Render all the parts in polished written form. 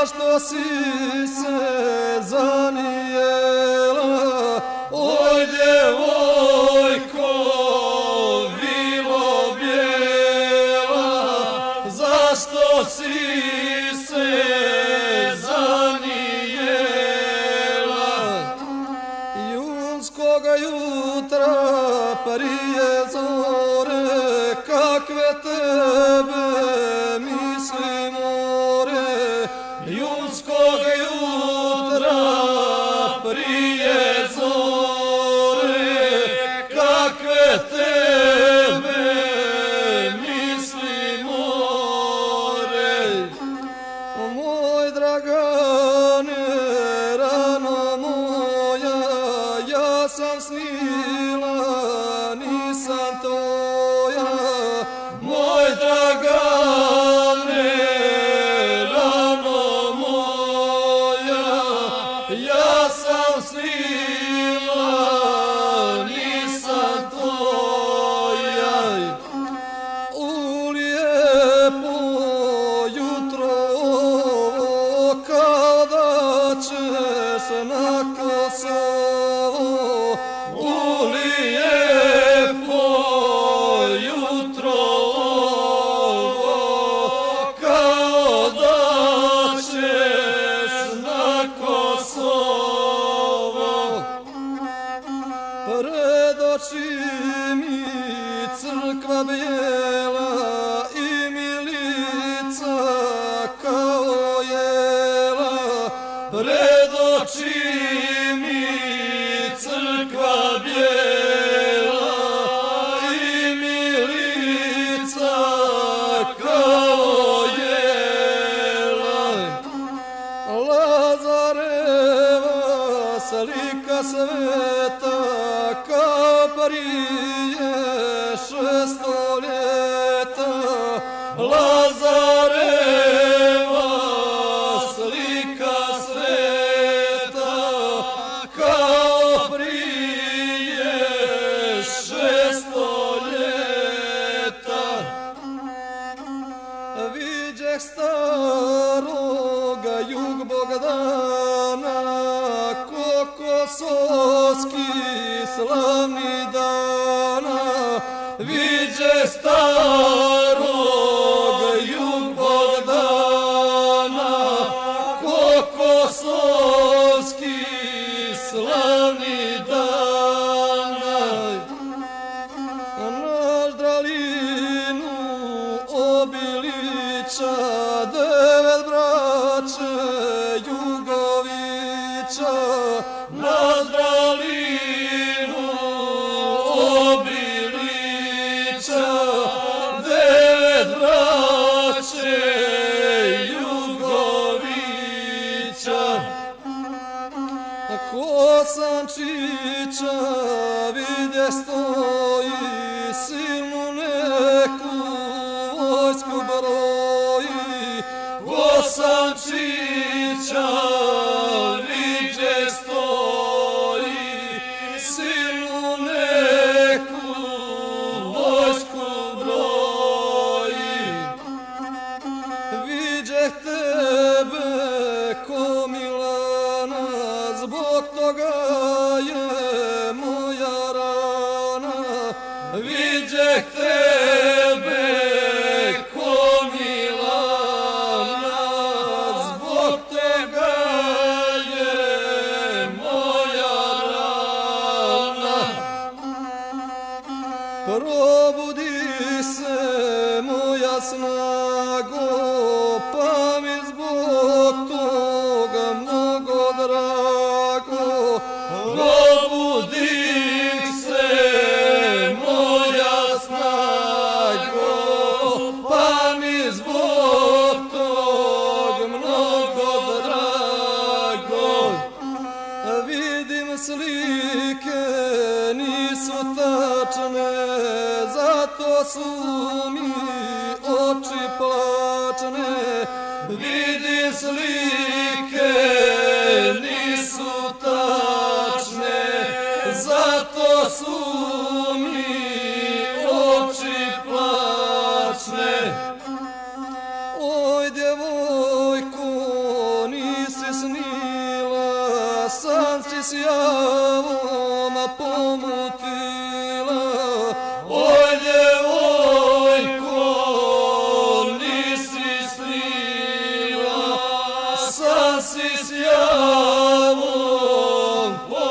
zašto si se zanijela, oj djevojko vilo bijela, zašto si se zanijela. Junskoga jutra prije zore, kakve tebe misli more, junskog jutra prije zore, kakve tebe misli more. Moj Dragane, rano moja, ja sam snila, nisam tvoja. Moj Dragane, rano moja, ja sam snila, nisam tvoja. U lijepo jutro kada ćeš na Kosovo, u lijepo jutro kada ćeš na Kosovo. Pred oči mi crkva bijela i milica kao jela, pred oči mi crkva bijela i milica kao jela. Lazareva slika sveta kao prije 600 ljeta, Lazareva slika sveta kao prije 600 ljeta. Viđeh staroga Jug Bogdana, ko kosovski slavni dana. Viđeh staroga Jug Bogdana, ko kosovski slavni dana. Naš Dralinu Obilića, 9 braće Jugovića. Naš Dralinu Obilića, 9 braće Jugovića. Kosančića vidje stoji, silnu neku vojsku broji. Kosančića vidje stoji, silnu neku vojsku broji. Viđeh tebe ko Milana, zbog toga je moja rana. Viđeh tebe ko Milana, zbog toga je moja rana. Probudi se moja snago, pa mi zbog toga mnogo drago. Probudi se moja snago, pa mi zbog toga mnogo drago. Vidim slike nisu tačne, zato su mi oči plačne. Vidim slike nisu tačne, zato su mi oči plačne. Oj djevojko sam si s javom pomutila. Oj, djevojko, nisi slila, sam si s javom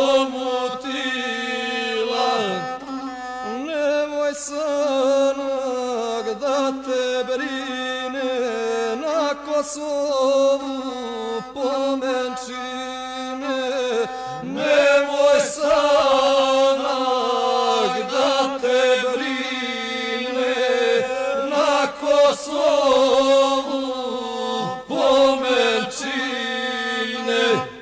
pomutila. Nemoj sanak da te brine, na Kosovu pomenčine. Nemoj sanak da te brine, na Kosovu pomenčine.